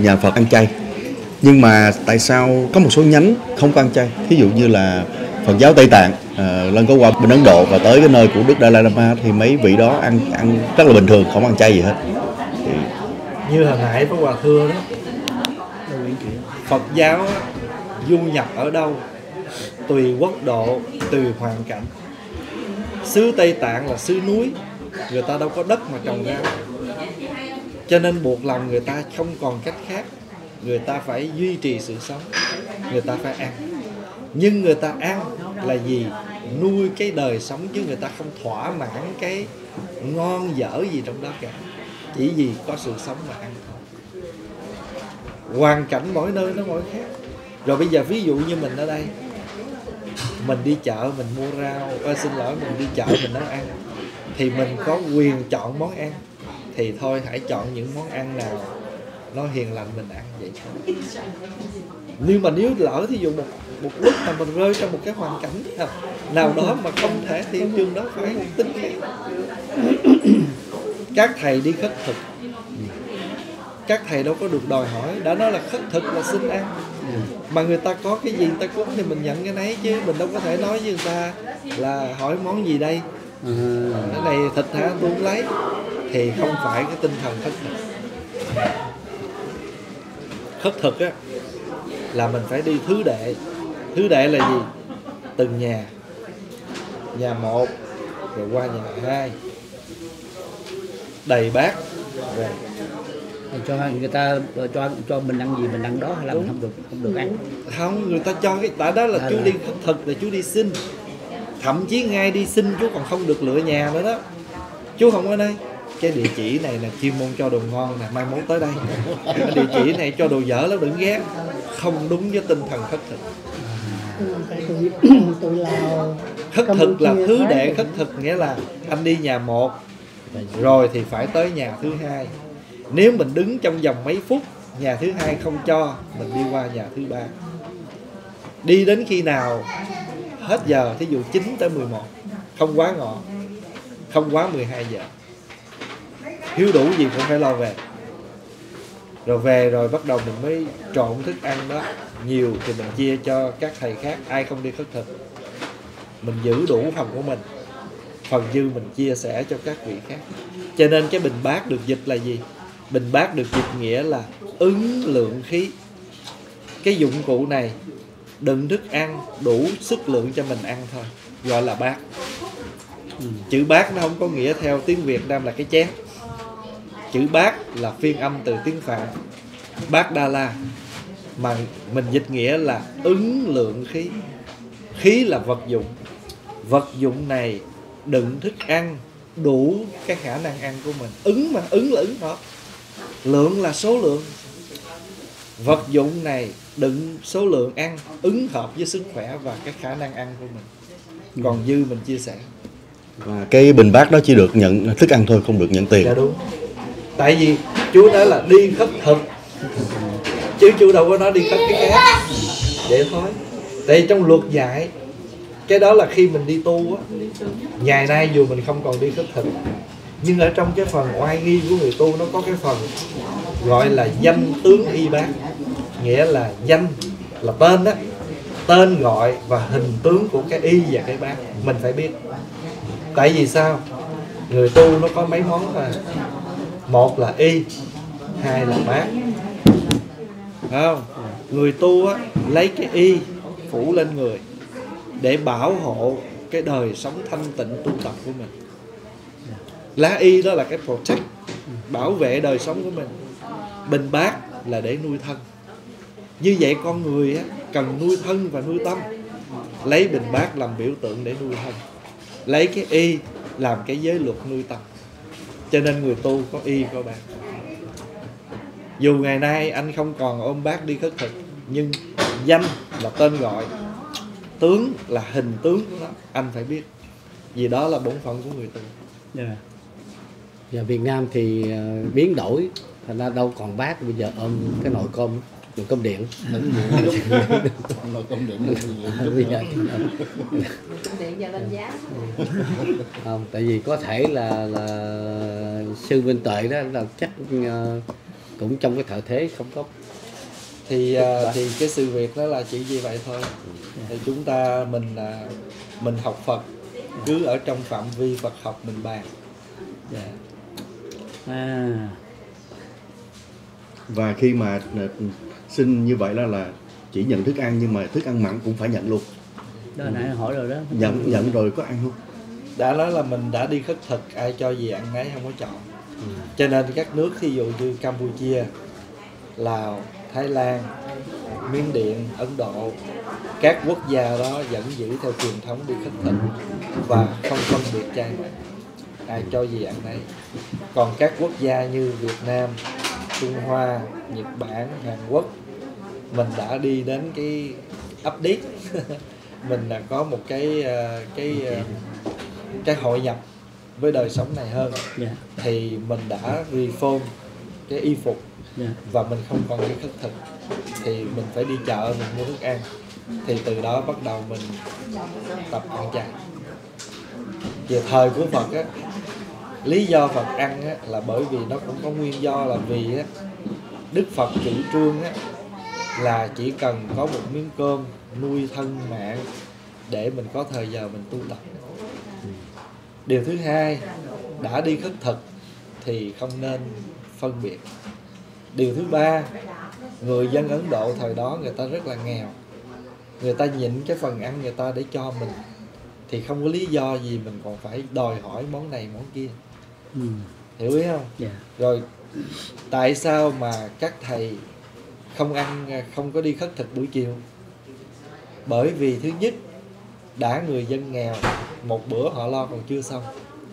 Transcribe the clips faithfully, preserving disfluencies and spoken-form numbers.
nhà Phật ăn chay. Nhưng mà tại sao có một số nhánh không có ăn chay? Ví dụ như là Phật giáo Tây Tạng, à, lần có qua bên Ấn Độ và tới cái nơi của Đức Dalai Lama thì mấy vị đó ăn ăn rất là bình thường, không ăn chay gì hết. Thì... như hồi nãy Pháp Hòa thưa đó, Phật giáo du nhập ở đâu tùy quốc độ, tùy hoàn cảnh. Xứ Tây Tạng là xứ núi, người ta đâu có đất mà trồng ra, cho nên buộc lòng người ta không còn cách khác, người ta phải duy trì sự sống, người ta phải ăn. Nhưng người ta ăn là gì? Nuôi cái đời sống, chứ người ta không thỏa mãn cái ngon dở gì trong đó cả, chỉ vì có sự sống mà ăn thôi. Hoàn cảnh mỗi nơi nó mỗi khác. Rồi bây giờ ví dụ như mình ở đây, mình đi chợ mình mua rau, à, xin lỗi mình đi chợ mình nấu ăn, thì mình có quyền chọn món ăn, thì thôi hãy chọn những món ăn nào nó hiền lành mình ăn vậy thôi. Nhưng mà nếu lỡ thí dụ một một lúc mà mình rơi trong một cái hoàn cảnh nào đó mà không thể thì trường đó phải tính khác. Các thầy đi khất thực, các thầy đâu có được đòi hỏi, đã nói là khất thực là xin ăn, mà người ta có cái gì người ta cúng thì mình nhận cái nấy, chứ mình đâu có thể nói với người ta là hỏi món gì đây, cái này thịt hả tôi không lấy, thì không phải cái tinh thần khất thực. Khất thực á là mình phải đi thứ đệ. Thứ đệ là gì? Từng nhà, nhà một rồi qua nhà hai, đầy bát rồi cho người ta cho cho mình ăn gì mình ăn đó, hay là mình không được không được ăn? Không, người ta cho cái tại đó là à, chú là... đi khất thực là chú đi xin. Thậm chí ngay đi xin chú còn không được lựa nhà nữa đó. Chú không ở đây, cái địa chỉ này là chuyên môn cho đồ ngon nè, mai mốt tới đây. Cái địa chỉ này cho đồ dở lắm đừng ghét. Không đúng với tinh thần khất thực. Khất thực là thứ đệ khất thực, nghĩa là anh đi nhà một rồi thì phải tới nhà thứ hai. Nếu mình đứng trong vòng mấy phút nhà thứ hai không cho, mình đi qua nhà thứ ba. Đi đến khi nào hết giờ, thí dụ chín tới mười một, không quá ngọ, không quá mười hai giờ, thiếu đủ gì cũng phải lo về. Rồi về rồi bắt đầu mình mới trộn thức ăn đó, nhiều thì mình chia cho các thầy khác. Ai không đi khất thực, mình giữ đủ phần của mình, phần dư mình chia sẻ cho các vị khác. Cho nên cái bình bát được dịch là gì? Bình bát được dịch nghĩa là ứng lượng khí. Cái dụng cụ này đựng thức ăn đủ sức lượng cho mình ăn thôi, gọi là bát. Chữ bát nó không có nghĩa theo tiếng Việt Nam là cái chén. Chữ bát là phiên âm từ tiếng Phạn, bát đa la, mà mình dịch nghĩa là ứng lượng khí. Khí là vật dụng. Vật dụng này đựng thức ăn đủ cái khả năng ăn của mình. Ứng mà, ứng là ứng hợp, lượng là số lượng. Vật dụng này đựng số lượng ăn ứng hợp với sức khỏe và cái khả năng ăn của mình. Còn dư mình chia sẻ. Và cái bình bát đó chỉ được nhận thức ăn thôi, không được nhận tiền. Dạ đúng. Tại vì chú nói là đi khất thực, chứ chú đâu có nói đi khất cái khác. Vậy thôi. Tại trong luật dạy, cái đó là khi mình đi tu á. Ngày nay dù mình không còn đi khất thực, nhưng ở trong cái phần oai nghi của người tu, nó có cái phần gọi là danh tướng y bát. Nghĩa là danh là tên đó, tên gọi và hình tướng của cái y và cái bát mình phải biết. Tại vì sao? Người tu nó có mấy món mà, một là y, hai là bát, phải không? Người tu á, lấy cái y phủ lên người để bảo hộ cái đời sống thanh tịnh tu tập của mình. Lá y đó là cái protect, bảo vệ đời sống của mình. Bình bát là để nuôi thân. Như vậy con người á, cần nuôi thân và nuôi tâm. Lấy bình bát làm biểu tượng để nuôi thân, lấy cái y làm cái giới luật nuôi tâm. Cho nên người tu có y có bát. Dù ngày nay anh không còn ôm bát đi khất thực, nhưng danh là tên gọi, tướng là hình tướng của nó, anh phải biết. Vì đó là bổn phận của người tu. Yeah. Và Việt Nam thì uh, biến đổi, thành ra đâu còn bát, bây giờ ôm cái nồi cơm, nồi cơm điện. Nồi cơm điện bây giờ cơm điện giờ lên giá. Không, tại vì có thể là là sư Minh Tuệ đó là chắc uh, cũng trong cái thời thế không có. Thì à, thì cái sự việc đó là chỉ như vậy thôi. Thì chúng ta mình à, mình học Phật cứ ở trong phạm vi Phật học mình bàn. Dạ. À. Và khi mà ờ, xin như vậy đó là chỉ nhận thức ăn, nhưng mà thức ăn mặn cũng phải nhận luôn. Đó nãy hỏi rồi đó. Nhận nhận rồi có ăn không? Đã nói là mình đã đi khất thực, ai cho gì ăn nấy, không có chọn. Ừ. Cho nên các nước thí dụ như Campuchia, Lào, Thái Lan, Miến Điện, Ấn Độ, các quốc gia đó vẫn giữ theo truyền thống đi khất thực và không phân biệt chay mặn, ai cho gì ăn nấy. Còn các quốc gia như Việt Nam, Trung Hoa, Nhật Bản, Hàn Quốc, mình đã đi đến cái update mình đã có một cái cái cái hội nhập với đời sống này hơn. Yeah. Thì mình đã reform cái y phục. Yeah. Và mình không còn đi khất thực thì mình phải đi chợ mình mua thức ăn, thì từ đó bắt đầu mình tập ăn chay. Về thời của Phật á, lý do Phật ăn á, là bởi vì nó cũng có nguyên do, là vì á, Đức Phật chủ trương á, là chỉ cần có một miếng cơm nuôi thân mạng để mình có thời giờ mình tu tập. Điều thứ hai, đã đi khất thực thì không nên phân biệt. Điều thứ ba, người dân Ấn Độ thời đó người ta rất là nghèo, người ta nhịn cái phần ăn người ta để cho mình, thì không có lý do gì mình còn phải đòi hỏi món này món kia. Ừ. Hiểu ý không? Yeah. Rồi tại sao mà các thầy không ăn, không có đi khất thực buổi chiều? Bởi vì thứ nhất, đã người dân nghèo, một bữa họ lo còn chưa xong.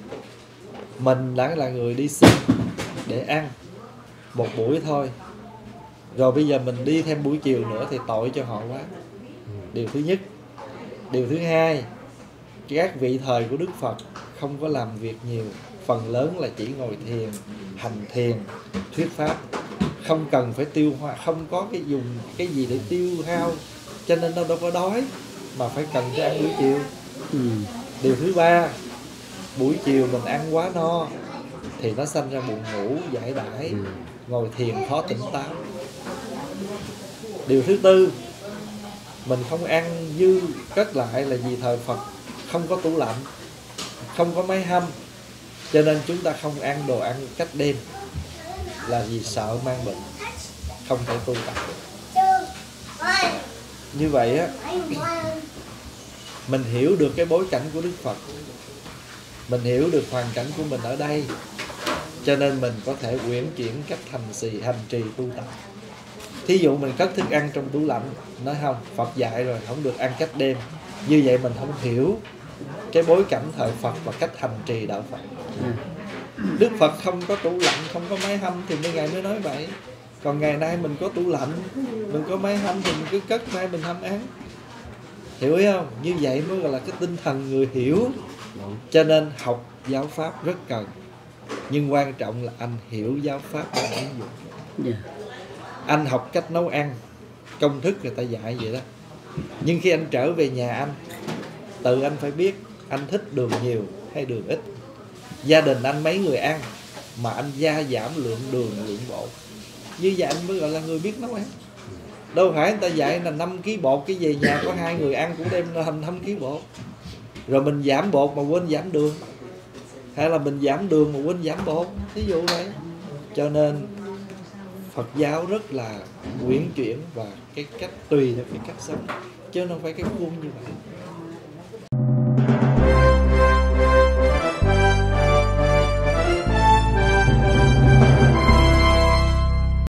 Mình đã là người đi xin để ăn một buổi thôi, rồi bây giờ mình đi thêm buổi chiều nữa thì tội cho họ quá. Điều thứ nhất. Điều thứ hai, các vị thời của Đức Phật không có làm việc nhiều, phần lớn là chỉ ngồi thiền, hành thiền, thuyết pháp, không cần phải tiêu hóa, không có cái dùng cái gì để tiêu hao, cho nên nó đâu có đói mà phải cần cho ăn buổi chiều. Ừ. Điều thứ ba, buổi chiều mình ăn quá no thì nó sanh ra buồn ngủ, giải đãi, Ừ. ngồi thiền khó tỉnh táo. Điều thứ tư, mình không ăn dư cất lại là vì thời Phật không có tủ lạnh, không có máy hâm, cho nên chúng ta không ăn đồ ăn cách đêm, là vì sợ mang bệnh, không thể tu tập được. Như vậy á, mình hiểu được cái bối cảnh của Đức Phật, mình hiểu được hoàn cảnh của mình ở đây, cho nên mình có thể uyển chuyển cách hành trì hành trì tu tập. Thí dụ mình cất thức ăn trong tủ lạnh, nói không, Phật dạy rồi không được ăn cách đêm, như vậy mình không hiểu cái bối cảnh thời Phật và cách hành trì đạo Phật. Đức Phật không có tủ lạnh, không có máy hâm thì mấy ngày mới nói vậy. Còn ngày nay mình có tủ lạnh, mình có máy hâm thì mình cứ cất nay mình hâm ăn. Hiểu ý không? Như vậy mới gọi là cái tinh thần người hiểu. Cho nên học giáo pháp rất cần, nhưng quan trọng là anh hiểu giáo pháp và ứng dụng. Yeah. Anh học cách nấu ăn, công thức người ta dạy vậy đó, nhưng khi anh trở về nhà anh, tự anh phải biết anh thích đường nhiều hay đường ít. Gia đình anh mấy người ăn mà anh gia giảm lượng đường, lượng bột, như vậy anh mới gọi là người biết nấu ăn. Đâu phải người ta dạy là năm ký bột, cái về nhà có hai người ăn cũng đem thành năm ký bột, rồi mình giảm bột mà quên giảm đường, hay là mình giảm đường mà quên giảm bột, ví dụ vậy. Cho nên Phật giáo rất là uyển chuyển và cái cách tùy theo cái cách sống, chứ không phải cái khuôn như vậy.